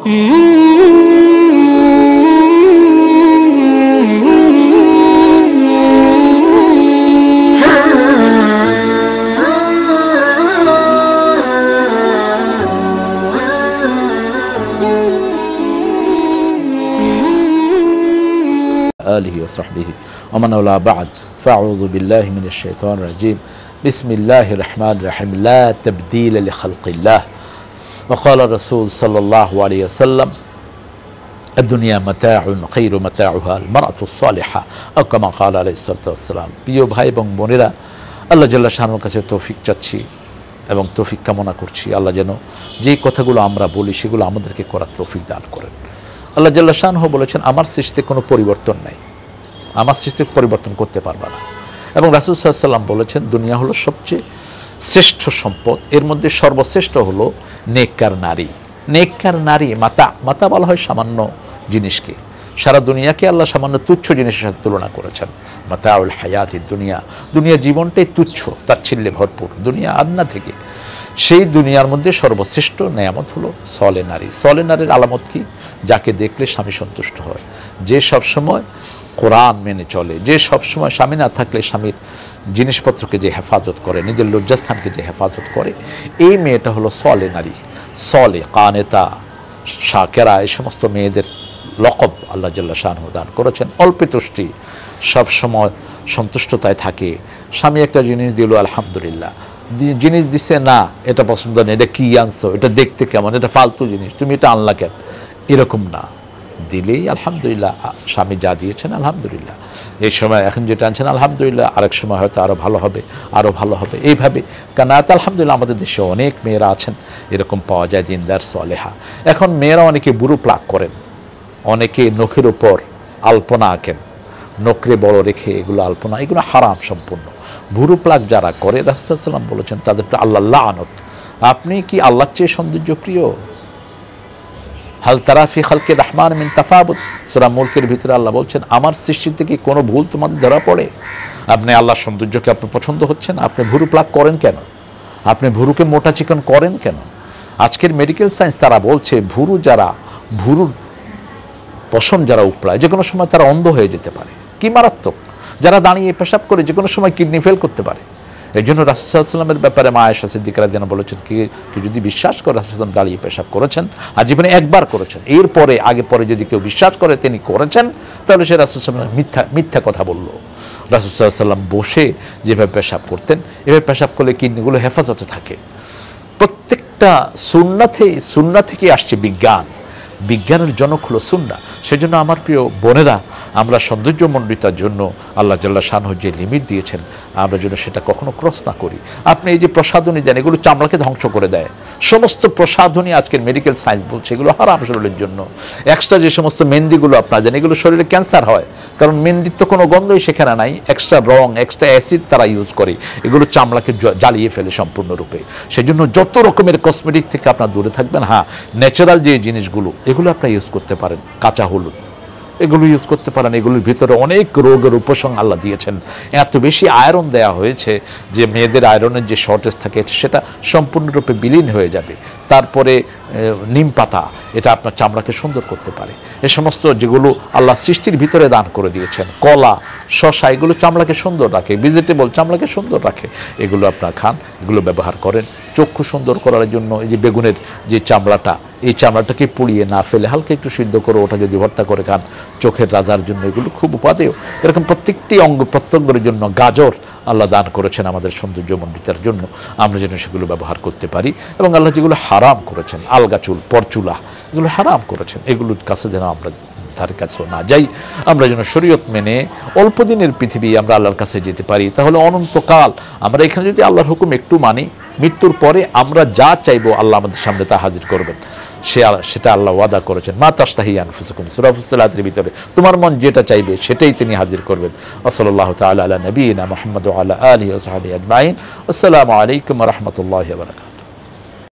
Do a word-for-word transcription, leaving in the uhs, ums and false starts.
آله وصحبه ومن والاه بعد فأعوذ بالله من الشيطان الرجيم بسم الله الرحمن الرحيم لا تبديل لخلق الله وقال الرسول صلى الله عليه وسلم الدنيا متاع خير متاعها المرأة الصالحة أو كما قال عليه الصلاة والسلام প্রিয় ভাই এবং বোনেরা আল্লাহ জাল্লা শানুর কাছে তৌফিক চাচ্ছি এবং তৌফিক কামনা করছি আল্লাহ যেন যেই কথাগুলো আমরা বলি সেগুলো আমাদেরকে করার তৌফিক দান করেন। আল্লাহ জাল্লা শানহু বলেছেন আমার সৃষ্টিতে কোনো পরিবর্তন নাই, আমার সৃষ্টি পরিবর্তন করতে পারবে না। এবং রাসূল সাল্লাল্লাহু আলাইহি ওয়াসাল্লাম বলেছেন দুনিয়া হলো সবচেয়ে শ্রেষ্ঠ সম্পদ, এর মধ্যে সর্বশ্রেষ্ঠ হলো নেককার নারী। নেককার নারী মাতা, মাতা বলা হয় সামান্য জিনিসকে, সারা দুনিয়াকে আল্লাহ সামান্য তুচ্ছ জিনিসের সাথে তুলনা করেছেন। মাতাউল হায়াতি দুনিয়া, দুনিয়া জীবনটাই তুচ্ছ, তাচ্ছিল্যে ভরপুর, দুনিয়া আদনা থেকে। সেই দুনিয়ার মধ্যে সর্বশ্রেষ্ঠ নেয়ামত হলো সলে নারী। সলে নারীর আলামত কি? যাকে দেখলে স্বামী সন্তুষ্ট হয়, যে সবসময় কোরআন মেনে চলে, যে সবসময় স্বামী না থাকলে স্বামীর জিনিসপত্রকে যে হেফাজত করে, নিজের লজ্জাস্থানকে যে হেফাজত করে, এই মেয়েটা হলো সলে নারী। সলে, কানেতা, শাকেরা, এই সমস্ত মেয়েদের লকব আল্লাহ জাল্লা শানহু দান করেছেন। অল্পতুষ্টি, সবসময় সন্তুষ্টতায় থাকে। স্বামী একটা জিনিস দিল আলহামদুলিল্লাহ, জিনিস দিছে না এটা পছন্দ নেই, এটা কী আনছো, এটা দেখতে কেমন, এটা ফালতু জিনিস, তুমি এটা আনলা কেন, এরকম না, দিলেই আলহামদুলিল্লাহ, স্বামী যা দিয়েছেন আলহামদুলিল্লাহ, এই সময় এখন যেটা আনছেন আলহামদুলিল্লাহ, আরেক সময় হয়তো আরও ভালো হবে, আরও ভালো হবে, এইভাবে কানাত আলহামদুলিল্লাহ। আমাদের দেশে অনেক মেয়েরা আছেন এরকম পাওয়া যায়, দিনদার সলেহা। এখন মেয়েরা অনেকে বুড়ো প্লাক করেন, অনেকে নখের উপর আলপনা আঁকেন, নখরে বড় রেখে এগুলো আলপনা, এগুলো হারাম সম্পূর্ণ। ভুরু প্লাক যারা করে রাসূল সাল্লাল্লাহু আলাইহি ওয়াসাল্লাম বলেছেন তাদের তো আল্লাহ লানত। আপনি কি আল্লাহর চেয়ে সৌন্দর্য প্রিয়? হাল তারা ফি খালকি রহমান মিন তাফাবুত, সূরা মুলকের ভিতরে আল্লাহ বলছেন আমার সৃষ্টি থেকে কোনো ভুল তোমাদের ধরা পড়ে? আপনি আল্লাহর সৌন্দর্যকে আপনার পছন্দ হচ্ছে না, আপনি ভুরু প্লাক করেন কেন? আপনি ভুরুকে মোটা চিকন করেন কেন? আজকের মেডিকেল সায়েন্স তারা বলছে ভুরু যারা, ভুরুর পশম যারা উপড়ায় যে কোনো সময় তারা অন্ধ হয়ে যেতে পারে। কি মারাত্মক! যারা দাঁড়িয়ে পেশাব করে যে কোনো সময় কিডনি ফেল করতে পারে। এই জন্য রাসূল সাল্লাল্লাহু আলাইহি ওয়াসাল্লামের ব্যাপারে মা আয়েশা সিদ্দিকা রাদিয়াল্লাহু আনহা বলেছেন কি কেউ যদি বিশ্বাস করে রাসূল সাল্লাল্লাহু আলাইহি ওয়াসাল্লাম দাঁড়িয়ে পেশাব করেছেন আর জীবনে একবার করেছেন, এরপরে আগে পরে যদি কেউ বিশ্বাস করে তিনি করেছেন, তাহলে সে রাসূল সাল্লাল্লাহু আলাইহি ওয়াসাল্লাম মিথ্যা মিথ্যা কথা বলল। রাসূল সাল্লাল্লাহু আলাইহি ওয়াসাল্লাম বসে যেভাবে পেশাব করতেন, এভাবে পেশাব করলে কিডনিগুলো হেফাজতে থাকে। প্রত্যেকটা সুন্নাতে, সুন্নাহ থেকে আসছে বিজ্ঞান, বিজ্ঞানের জনক হলো সুন্নাহ। সেজন্য আমার প্রিয় বোনেরা, আমরা সৌন্দর্যমণ্ডিতার জন্য আল্লাহ জাল্লা শানহু যে লিমিট দিয়েছেন আমরা যেন সেটা কখনো ক্রস না করি। আপনি এই যে প্রসাধনী দেন, এগুলো চামড়াকে ধ্বংস করে দেয়। সমস্ত প্রসাধনী আজকের মেডিকেল সায়েন্স বলছে এগুলো হারাম শরীরের জন্য। এক্সট্রা যে সমস্ত মেহেন্দিগুলো আপনারা দেন, এগুলো শরীরে ক্যান্সার হয়, কারণ মেহেন্দির তো কোনো গন্ধই সেখানে নাই। এক্সট্রা রং, এক্সট্রা অ্যাসিড তারা ইউজ করে, এগুলো চামড়াকে জ্বালিয়ে ফেলে সম্পূর্ণরূপে। সেজন্য যত রকমের কসমেটিক থেকে আপনারা দূরে থাকবেন। হ্যাঁ, ন্যাচারাল যে জিনিসগুলো এগুলো আপনারা ইউজ করতে পারেন, কাঁচা হলুদ এগুলো ইউজ করতে পারেন। এগুলোর ভিতরে অনেক রোগের উপশম আল্লাহ দিয়েছেন। এত বেশি আয়রন দেয়া হয়েছে যে মেয়েদের আয়রনের যে শর্টেজ থাকে সেটা সম্পূর্ণরূপে বিলীন হয়ে যাবে। তারপরে নিম পাতা, এটা আপনার চামড়াকে সুন্দর করতে পারে। এ সমস্ত যেগুলো আল্লাহ সৃষ্টির ভিতরে দান করে দিয়েছেন, কলা, শসা, এগুলো চামড়াকে সুন্দর রাখে, ভেজিটেবল চামড়াকে সুন্দর রাখে, এগুলো আপনারা খান, এগুলো ব্যবহার করেন। চক্ষু সুন্দর করার জন্য এই যে বেগুনের যে চামড়াটা, এই চামড়াটাকে পুড়িয়ে না ফেলে হালকা একটু সিদ্ধ করে ওটা যদি ভর্তা করে খান, চোখের রাজার জন্য এগুলো খুব উপাদেয়। এরকম প্রত্যেকটি অঙ্গ প্রত্যঙ্গের জন্য গাজর আল্লাহ দান করেছেন আমাদের সৌন্দর্যমণ্ডিতার জন্য, আমরা যেন সেগুলো ব্যবহার করতে পারি। এবং আল্লাহ যেগুলো হারাম করেছেন, আলগা চুল, পরচুলা, এগুলো হারাম করেছেন, এগুলোর কাছে যেন আমরা তার কাছেও না যাই। আমরা যেন শরীয়ত মেনে অল্প দিনের পৃথিবী আমরা আল্লাহর কাছে যেতে পারি, তাহলে অনন্তকাল আমরা এখানে যদি আল্লাহর হুকুম একটু মানি, মৃত্যুর পরে আমরা যা চাইবো আল্লাহ আমাদের সামনে তা হাজির করবেন। সে সেটা আল্লাহ ওয়াদা করেছেন, মা তাশতাহি আনফুসুকুম, সূরা ফুসসিলাতের ভিতরে তোমার মন যেটা চাইবে সেটাই তিনি হাজির করবেন। সাল্লাল্লাহু তাআলা আলা নবিয়িনা মুহাম্মদ ওয়া আলা আলিহি ওয়া সাহবিহি আজমাইন। আসসালামু আলাইকুম ওয়া রাহমাতুল্লাহি ওয়া বারাকাতুহু।